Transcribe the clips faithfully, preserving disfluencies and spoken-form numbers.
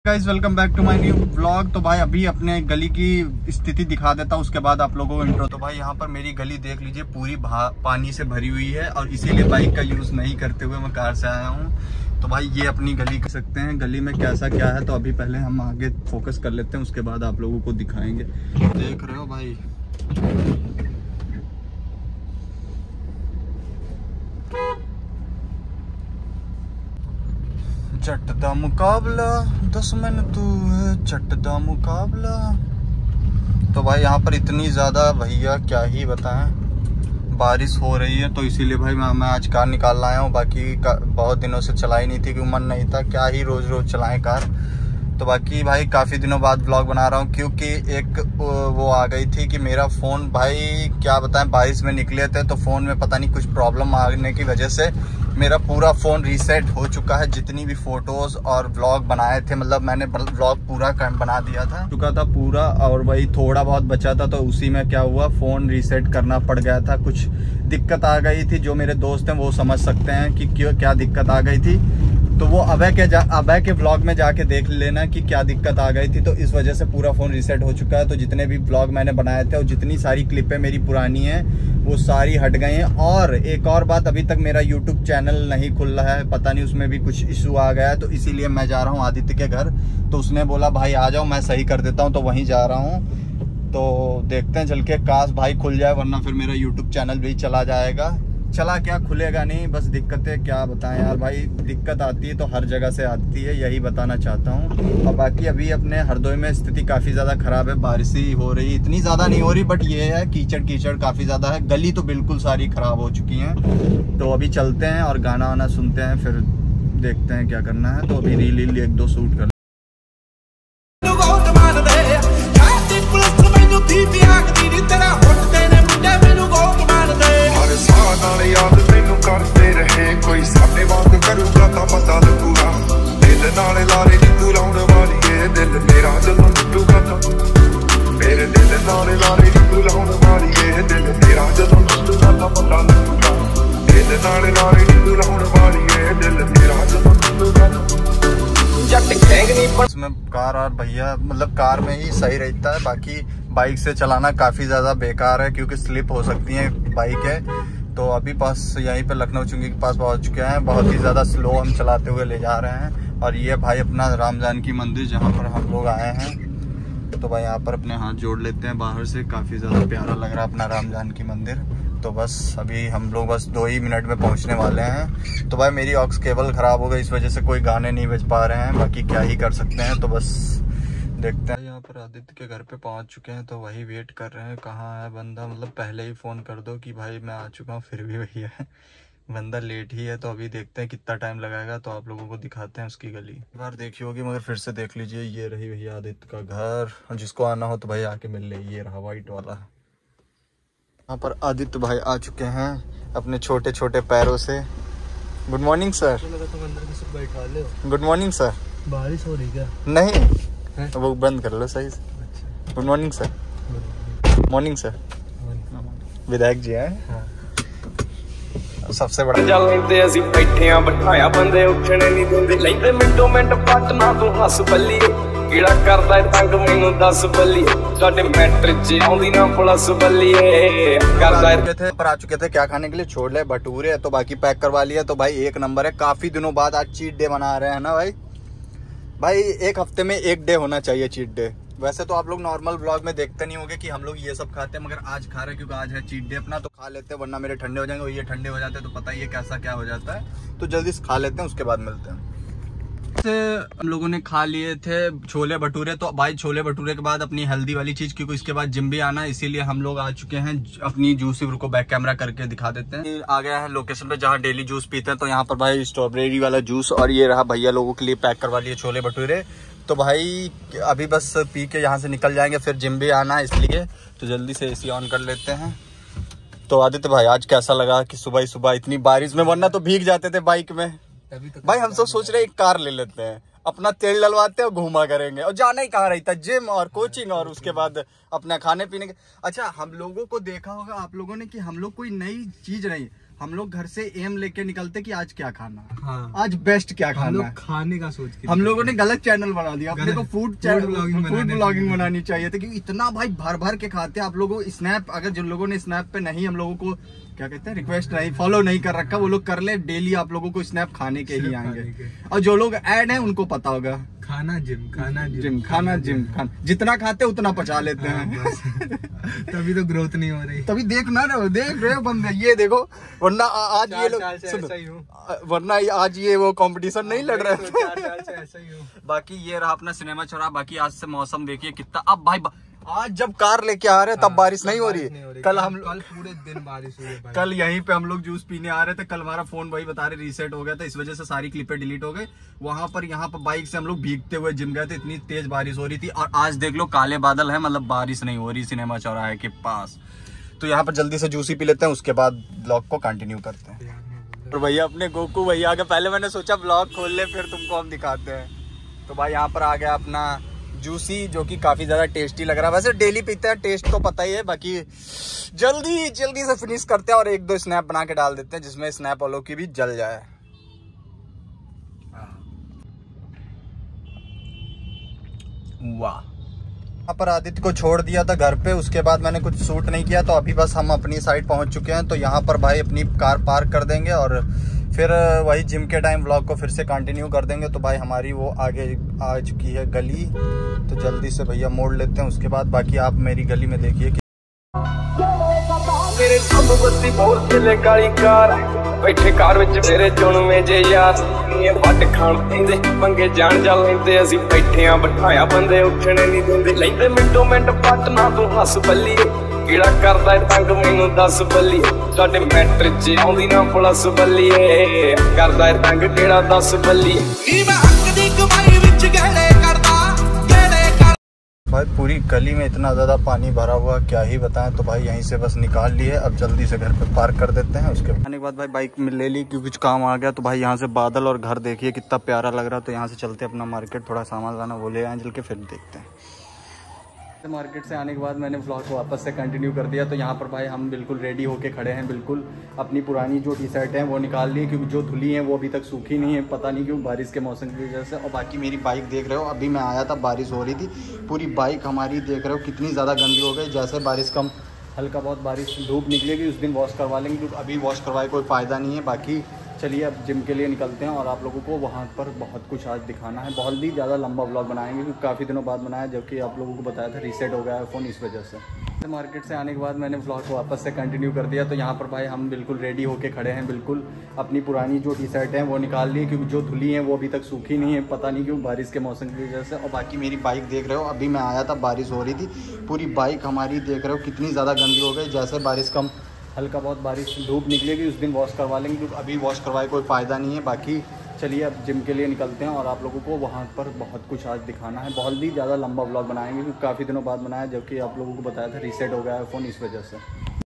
Guys welcome back to my new vlog. तो भाई अभी अपने गली की स्थिति दिखा देता हूँ, उसके बाद आप लोगों को इंट्रो। तो भाई यहाँ पर मेरी गली देख लीजिए, पूरी पानी से भरी हुई है और इसीलिए बाइक का यूज नहीं करते हुए मैं कार से आया हूँ। तो भाई ये अपनी गली कर सकते हैं, गली में कैसा क्या है। तो अभी पहले हम आगे फोकस कर लेते हैं, उसके बाद आप लोगों को दिखाएंगे। देख रहे हो भाई, झट दा मुकाबला दस मिनट तू है, झट दा मुकाबला। तो भाई यहाँ पर इतनी ज़्यादा भैया क्या ही बताएं, बारिश हो रही है तो इसीलिए भाई मैं, मैं आज कार निकाल आया हूँ। बाकी बहुत दिनों से चलाई नहीं थी, क्योंकि मन नहीं था, क्या ही रोज़ रोज़ चलाएं कार। तो बाकी भाई काफ़ी दिनों बाद ब्लॉग बना रहा हूँ, क्योंकि एक वो आ गई थी कि मेरा फ़ोन, भाई क्या बताएं, बारिश में निकले थे तो फ़ोन में पता नहीं कुछ प्रॉब्लम आने की वजह से मेरा पूरा फ़ोन रीसेट हो चुका है। जितनी भी फ़ोटोज़ और व्लॉग बनाए थे, मतलब मैंने व्लॉग पूरा बना दिया था चुका था पूरा, और वही थोड़ा बहुत बचा था। तो उसी में क्या हुआ, फ़ोन रीसेट करना पड़ गया था, कुछ दिक्कत आ गई थी। जो मेरे दोस्त हैं वो समझ सकते हैं कि क्यों क्या दिक्कत आ गई थी। तो वो अभय के जा अभय के व्लॉग में जाके देख लेना कि क्या दिक्कत आ गई थी। तो इस वजह से पूरा फ़ोन रीसेट हो चुका है। तो जितने भी व्लॉग मैंने बनाए थे और जितनी सारी क्लिपें मेरी पुरानी हैं वो सारी हट गई हैं। और एक और बात, अभी तक मेरा यूट्यूब चैनल नहीं खुल रहा है, पता नहीं उसमें भी कुछ इशू आ गया है। तो इसीलिए मैं जा रहा हूँ आदित्य के घर। तो उसने बोला भाई आ जाओ, मैं सही कर देता हूँ, तो वहीं जा रहा हूँ। तो देखते हैं चल के, काश भाई खुल जाए, वरना फिर मेरा यूट्यूब चैनल भी चला जाएगा। चला क्या, खुलेगा नहीं, बस दिक्कतें क्या बताएं यार भाई। दिक्कत आती है तो हर जगह से आती है, यही बताना चाहता हूँ। और बाकी अभी अपने हरदोई में स्थिति काफ़ी ज़्यादा ख़राब है, बारिश ही हो रही, इतनी ज़्यादा नहीं हो रही, बट ये है कीचड़ कीचड़ काफ़ी ज़्यादा है। गली तो बिल्कुल सारी ख़राब हो चुकी हैं। तो अभी चलते हैं और गाना वाना सुनते हैं, फिर देखते हैं क्या करना है। तो अभी रील रील एक दो शूट कर करते रहे कोई सामने बात करूंगा तो पता लगूगा। दिल नाले लारे नी तू लाउण वाली है, दिल मेरा जदों टूटूगा तो मेरे दिल नाले लारे नी तू लाउण वाली है, दिल मेरा जदों टूटूगा तो पता लगूगा। दिल नाले लारे नी तू लाउण वाली है, दिल मेरा जदों टूटूगा तो जट गैंग नी पर इसमें कार और भैया, मतलब कार में ही सही रहता है। बाकी बाइक से चलाना काफ़ी ज़्यादा बेकार है, क्योंकि स्लिप हो सकती है बाइक है। तो अभी पास यहीं पे लखनऊ चुंगी के पास पहुंच चुके हैं, बहुत ही ज़्यादा स्लो हम चलाते हुए ले जा रहे हैं। और ये भाई अपना राम जानकी मंदिर जहाँ पर हम लोग आए हैं। तो भाई यहाँ पर अपने हाथ जोड़ लेते हैं बाहर से, काफ़ी ज़्यादा प्यारा लग रहा है अपना राम जानकी मंदिर। तो बस अभी हम लोग बस दो ही मिनट में पहुँचने वाले हैं। तो भाई मेरी ऑक्स केबल ख़राब हो गई, इस वजह से कोई गाने नहीं बज पा रहे हैं, बाकी क्या ही कर सकते हैं। तो बस देखते हैं। यहाँ पर आदित्य के घर पे पहुंच चुके हैं, तो वही वेट कर रहे हैं कहाँ है बंदा। मतलब पहले ही फ़ोन कर दो कि भाई मैं आ चुका हूँ, फिर भी वही है, बंदा लेट ही है। तो अभी देखते हैं कितना टाइम लगाएगा, तो आप लोगों को दिखाते हैं उसकी गली। एक बार देखी होगी मगर फिर से देख लीजिए, ये रही भैया आदित्य का घर। जिसको आना हो तो भाई आके मिल ले, ये रहा वाइट वाला। यहाँ पर आदित्य भाई आ चुके हैं अपने छोटे छोटे पैरों से। Good morning sir. Good morning sir. बारिश हो रही क्या? नहीं, वो बंद कर लो सही से। Good morning sir. Morning sir. विधायक जी हैं। हाँ। सबसे बड़ा चलते असी बैठे आ बिठाया बंदे उठने नहीं देंदे, लेंदे मिंटो मिंट पटना तू हस बल्ली कीड़ा करदा तंग मैनू दस बल्ली साडे मैट्रिक च आउंदी ना प्लस बल्ली करदा थे। पर आ चुके थे क्या खाने के लिए, छोड़ ले भटूरे, तो बाकी पैक करवा लिया। तो भाई एक नंबर है, काफी दिनों बाद आज चीट डे मना रहे हैं ना भाई। भाई एक हफ्ते में एक डे होना चाहिए चीट डे। वैसे तो आप लोग नॉर्मल ब्लॉग में देखते नहीं होंगे कि हम लोग ये सब खाते हैं, मगर आज खा रहे हैं क्योंकि आज है चीट डे अपना। तो खा लेते हैं, वरना मेरे ठंडे हो जाएंगे, और ये ठंडे हो जाते हैं तो पता ही है कैसा क्या हो जाता है। तो जल्दी से खा लेते हैं, उसके बाद मिलते हैं। हम लोगों ने खा लिए थे छोले भटूरे। तो भाई छोले भटूरे के बाद अपनी हेल्दी वाली चीज, क्योंकि इसके बाद जिम भी आना है, इसीलिए हम लोग आ चुके हैं अपनी जूस। को बैक कैमरा करके दिखा देते हैं। आ गया है लोकेशन पे जहाँ डेली जूस पीते हैं। तो यहाँ पर भाई स्ट्रॉबेरी वाला जूस, और ये रहा भैया लोगों के लिए पैक करवा लिए छोले भटूरे। तो भाई अभी बस पी के यहाँ से निकल जाएंगे, फिर जिम भी आना है, इसलिए तो जल्दी से एसी ऑन कर लेते हैं। तो आदित्य भाई आज कैसा लगा कि सुबह ही सुबह इतनी बारिश में, वरना तो भीग जाते थे बाइक में। भाई हम सब सोच रहे हैं एक कार ले लेते हैं, अपना तेल डलवाते हैं और घूमा करेंगे, और जाना ही कहाँ रहता है, जिम और कोचिंग, और उसके बाद अपना खाने पीने के। अच्छा, हम लोगों को देखा होगा आप लोगों ने कि हम लोग कोई नई चीज नहीं, हम लोग घर से एम लेके निकलते कि आज क्या खाना, हाँ। आज बेस्ट क्या खाना, हम लोग खाने का सोच के हम लोगों ने गलत चैनल बना दिया अपने को, फूड ब्लॉगिंग फूड ब्लॉगिंग बनानी चाहिए थी, क्योंकि इतना भाई भर भर के खाते हैं। आप लोगों स्नैप, अगर जिन लोगों ने स्नैप पे नहीं हम लोगों को क्या कहते हैं रिक्वेस्ट नहीं फॉलो नहीं कर रखा, वो लोग कर ले, डेली आप लोगों को स्नैप खाने के ही आएंगे। और जो लोग ऐड हैं उनको पता होगा खाना जिम, खाना जिम, खाना जिम, खाना जितना खाते उतना पचा लेते हैं। तभी तो ग्रोथ नहीं हो रही। तभी देखना ना, देख रहे हो बंदे, ये देखो, वरना आज ये लोग वरना आज ये वो कंपटीशन नहीं लड़ रहे थे। बाकी ये रहा अपना सिनेमा चौराहा। बाकी आज से मौसम देखिए कितना, अब भाई आज जब कार लेके आ रहे हैं तब बारिश नहीं हो रही। कल हम कल पूरे दिन बारिश हुई है। कल यहीं पे हम लोग जूस पीने आ रहे थे, कल हमारा फोन भाई बता रहे रीसेट हो गया था, इस वजह से सारी क्लिपें डिलीट हो गई। वहां पर यहाँ पर बाइक से हम लोग भीगते हुए जिम गए थे, इतनी तेज बारिश हो रही थी। और आज देख लो काले बादल है, मतलब बारिश नहीं हो रही सिनेमा चौराहे के पास। तो यहाँ पर जल्दी से जूस ही पी लेते हैं, उसके बाद ब्लॉग को कंटिन्यू करते हैं। और भैया अपने गोकू भैया के, पहले मैंने सोचा ब्लॉग खोल ले फिर तुमको हम दिखाते हैं। तो भाई यहाँ पर आ गया अपना जूसी, जो कि काफी ज्यादा टेस्टी लग रहा है। वैसे डेली पीते हैं, टेस्ट तो पता ही है। बाकी जल्दी जल्दी से फिनिश करते हैं और एक दो स्नैप बना के डाल देते हैं, जिसमें स्नैप वालों की भी जल जाए। वाह। यहाँ पर आदित्य को छोड़ दिया था घर पे, उसके बाद मैंने कुछ शूट नहीं किया, तो अभी बस हम अपनी साइड पहुंच चुके हैं। तो यहाँ पर भाई अपनी कार पार्क कर देंगे और फिर वही जिम के टाइम व्लॉग को फिर से कंटिन्यू कर देंगे। तो भाई हमारी वो आगे आ चुकी है गली, तो जल्दी से भैया मोड़ लेते हैं। उसके बाद बाकी आप मेरी गली में देखिए कि मेरे सब बत्ती बहुत चले काली कार बैठे कार विच मेरे चुनवे जे यार नीए ਵੱਟ ਖਾਣ ਪੈਂਦੇ ਪੰਗੇ ਜਾਣ ਜਾ ਲੈਂਦੇ ਅਸੀਂ ਬੈਠੇ ਆ ਬਿਠਾਇਆ ਬੰਦੇ ਉੱਠਣੇ ਨਹੀਂ ਦਿੰਦੇ ਲੈਂਦੇ ਮਿੰਟੋ ਮਿੰਟ ਪੱਟ ਨਾ ਤੂੰ ਹੱਸ ਬੱਲੀ ਕਿਹੜਾ ਕਰਦਾ ਤੰਗ ਮੈਨੂੰ ਦੱਸ ਬੱਲੀ ਸਾਡੇ ਮੈਟਰ ਚ ਆਉਂਦੀ ਨਾ ਪਲੱਸ ਬੱਲੀਏ ਕਰਦਾ ਤੰਗ ਕਿਹੜਾ ਦੱਸ ਬੱਲੀ ਨੀ ਮੈਂ ਹੱਕ ਦੀ ਕਮਾਈ ਵਿੱਚ ਗਹਿਣੇ ਕਰਦਾ भाई पूरी गली में इतना ज़्यादा पानी भरा हुआ क्या ही बताएं। तो भाई यहीं से बस निकाल लिए, अब जल्दी से घर पे पार्क कर देते हैं। उसके आने के बाद भाई बाइक में ले ली क्योंकि कुछ काम आ गया। तो भाई यहाँ से बादल और घर देखिए कितना प्यारा लग रहा है। तो यहाँ से चलते अपना मार्केट, थोड़ा सामान लाना वो ले आए, चल के फिर देखते हैं। मार्केट से आने के बाद मैंने व्लॉग को वापस से कंटिन्यू कर दिया। तो यहाँ पर भाई हम बिल्कुल रेडी होके खड़े हैं, बिल्कुल अपनी पुरानी जो टी शर्ट है वो निकाल ली क्योंकि जो धुली है वो अभी तक सूखी नहीं है, पता नहीं क्यों बारिश के मौसम की वजह से। और बाकी मेरी बाइक देख रहे हो, अभी मैं आया था बारिश हो रही थी, पूरी बाइक हमारी देख रहे हो कितनी ज़्यादा गंदी हो गई। जैसे बारिश कम हल्का बहुत बारिश धूप निकलेगी उस दिन वॉश करवा लेंगे, क्योंकि अभी वॉश करवाए कोई फ़ायदा नहीं है। बाकी चलिए अब जिम के लिए निकलते हैं और आप लोगों को वहाँ पर बहुत कुछ आज दिखाना है। बहुत ही ज़्यादा लंबा ब्लॉग बनाएंगे क्योंकि काफ़ी दिनों बाद बनाया, जबकि आप लोगों को बताया था रीसेट हो गया है फ़ोन, इस वजह से। मार्केट से आने के बाद मैंने व्लॉग को वापस से कंटिन्यू कर दिया। तो यहाँ पर भाई हम बिल्कुल रेडी होके खड़े हैं, बिल्कुल अपनी पुरानी जो टी शर्ट है वो निकाल ली क्योंकि जो धुली है वो अभी तक सूखी नहीं है, पता नहीं क्यों बारिश के मौसम की वजह से। और बाकी मेरी बाइक देख रहे हो, अभी मैं आया था बारिश हो रही थी, पूरी बाइक हमारी देख रहे हो कितनी ज़्यादा गंदी हो गई। जैसे बारिश कम हल्का बहुत बारिश धूप निकलेगी उस दिन वॉश करवा लेंगे, क्योंकि अभी वॉश करवाए कोई फ़ायदा नहीं है। बाकी चलिए अब जिम के लिए निकलते हैं और आप लोगों को वहाँ पर बहुत कुछ आज दिखाना है। बहुत ही ज़्यादा लंबा ब्लॉग बनाएंगे क्योंकि काफ़ी दिनों बाद बनाया, जबकि आप लोगों को बताया था रीसेट हो गया है फ़ोन, इस वजह से।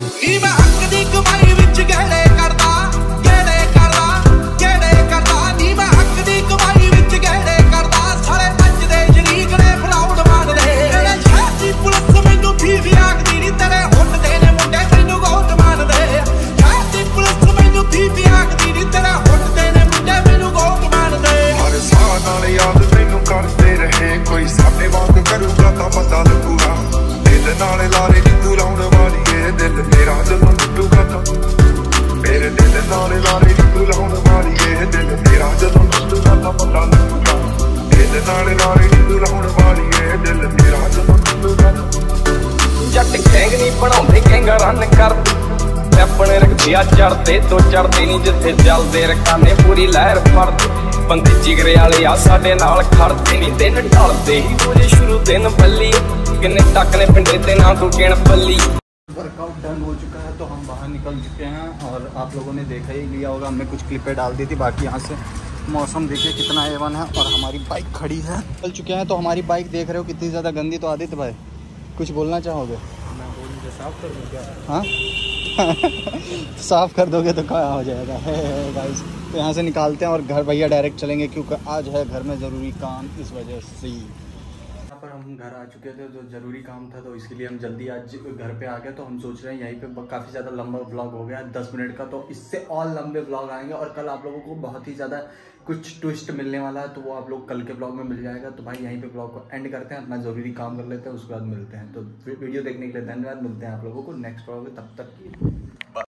चढ़ते तो चढ़ते नहीं जिथे चलते रखाने पूरी लहर फड़ते बंदे जिगरे वाले आ साडे नाल खड़ते नहीं दिन ढलते ही रोजे शुरू दिन बल्ली किन्ने तक ने पिंडे ते ना तू गिण बल्ली। वर्कआउट डन हो चुका है तो हम बाहर निकल चुके हैं और आप लोगों ने देखा ही लिया होगा, हमने कुछ क्लिपें डाल दी थी। बाकी यहाँ से मौसम देखिए कितना ए वन है और हमारी बाइक खड़ी है, चल चुके हैं। तो हमारी बाइक देख रहे हो कितनी ज़्यादा गंदी। तो आदित्य भाई कुछ बोलना चाहोगे? मैं बोलूँगा साफ कर दूँ क्या? हाँ साफ कर दोगे तो क्या हो जाएगा गाइस। तो यहाँ से निकालते हैं और घर भैया डायरेक्ट चलेंगे क्योंकि आज है घर में ज़रूरी काम, इस वजह से। यहाँ पर हम हम घर आ चुके थे, तो ज़रूरी काम था, तो इसलिए हम जल्दी आज घर पे आ गए। तो हम सोच रहे हैं यहीं पे काफ़ी ज़्यादा लंबा व्लॉग हो गया दस मिनट का, तो इससे और लंबे व्लॉग आएंगे। और कल आप लोगों को बहुत ही ज़्यादा कुछ ट्विस्ट मिलने वाला है, तो वो आप लोग कल के व्लॉग में मिल जाएगा। तो भाई यहीं पे व्लॉग को एंड करते हैं, अपना ज़रूरी काम कर लेते हैं, उसके बाद मिलते हैं। तो वीडियो देखने के लिए धन्यवाद, मिलते हैं आप लोगों को नेक्स्ट व्लॉग में, तब तक